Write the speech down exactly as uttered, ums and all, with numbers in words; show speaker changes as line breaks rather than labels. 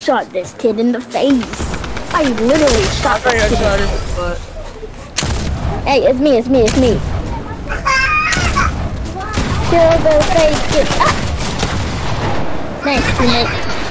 shot this kid in the face. I literally shot
I
this kid
shot
in
him
the
in
face.
the foot.
Hey, it's me, it's me, it's me. Kill the face kid. Ah! Nice, teammate.